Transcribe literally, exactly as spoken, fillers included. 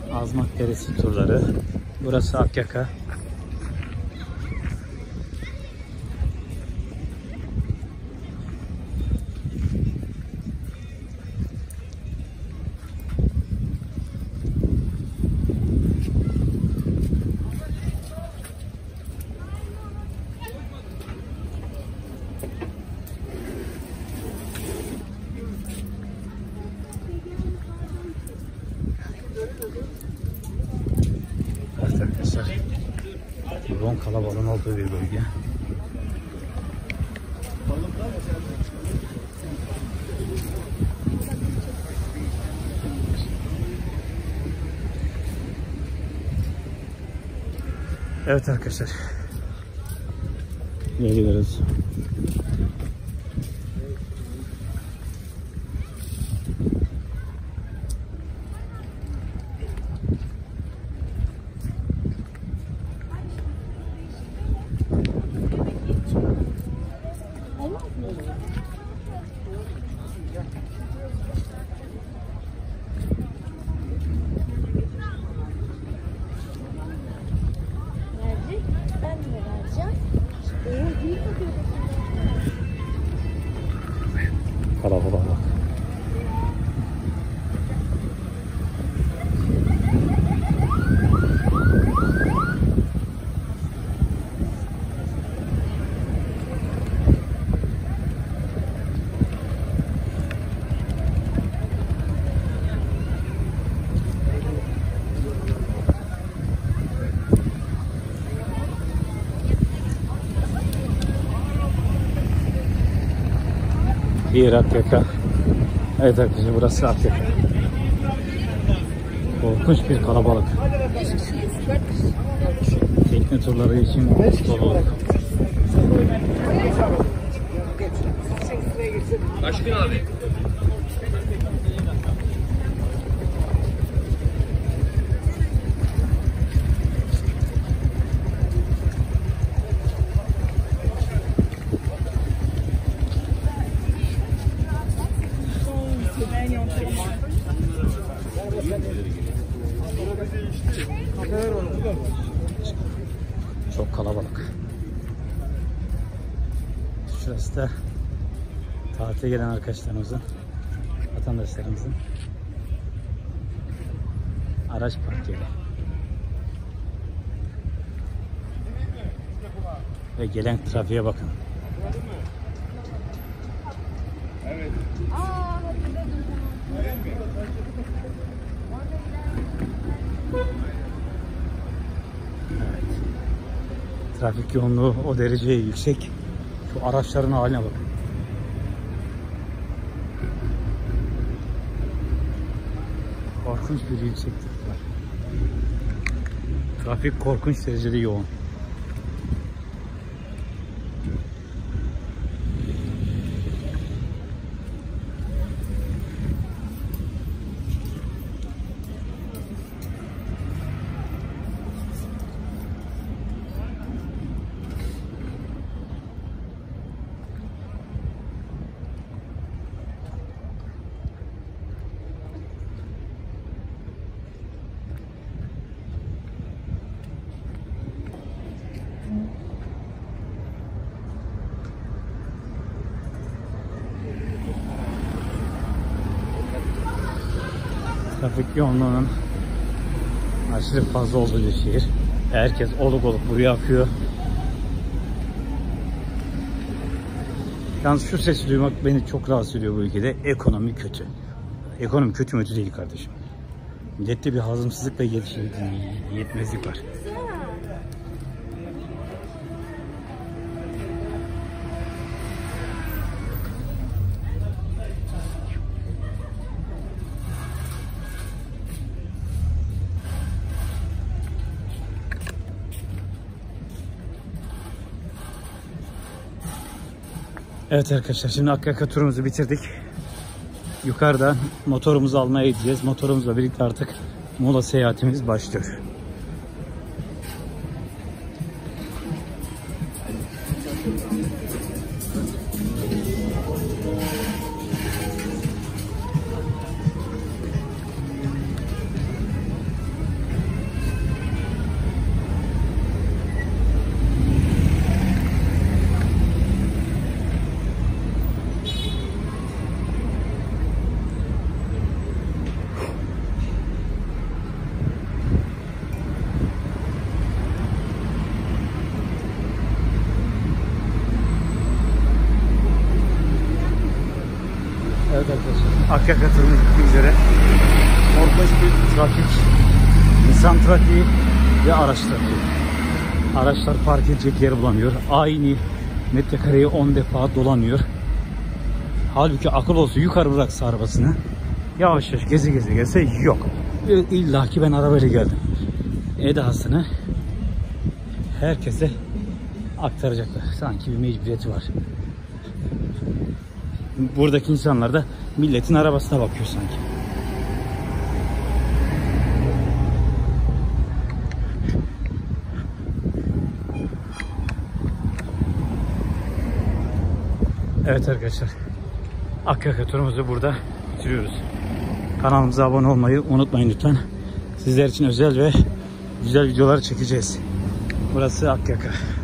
Azmak Deresi turları. Burası Akyaka. Evet arkadaşlar, yoğun kalabalığın olduğu bir bölge. Evet arkadaşlar, geliyoruz. Kalabalık bak. Bir Akyaka. Evet arkadaşlar, burası Akyaka. Korkunç bir kalabalık. Tekne turları için doluluk. Aşkın abi. Çok kalabalık. Şurası da tatile gelen arkadaşlarımızın, vatandaşlarımızın araç park yeri. Ve gelen trafiğe bakın. Evet. Trafik yoğunluğu o derece yüksek. Şu araçların haline bakın. Korkunç bir yükseklik var. Trafik korkunç derecede yoğun. Trafik yoğunluğunun aşırı fazla olduğu bir şehir. Herkes oluk oluk buraya akıyor. Yalnız şu sesi duymak beni çok rahatsız ediyor bu ülkede. Ekonomi kötü. Ekonomi kötü mü değil kardeşim. Millette bir hazımsızlık ve yetmezlik var. Evet arkadaşlar, şimdi Akyaka turumuzu bitirdik. Yukarıda motorumuzu almaya gideceğiz. Motorumuzla birlikte artık Muğla seyahatimiz başlıyor. Akyaka turumuz bitmek üzere. Korkunç bir trafik, insan trafiği ve araç trafiği. Araçlar park edecek yer bulamıyor. Aynı metrekareyi on defa dolanıyor. Halbuki akıl olsa yukarı bıraksa arabasını, yavaş yavaş geze geze gelse yok. İlla ki ben arabayla geldim edasını herkese aktaracaklar. Sanki bir mecburiyeti var. Buradaki insanlar da milletin arabasına bakıyor sanki. Evet arkadaşlar, Akyaka turumuzu burada bitiriyoruz. Kanalımıza abone olmayı unutmayın lütfen. Sizler için özel ve güzel videolar çekeceğiz. Burası Akyaka.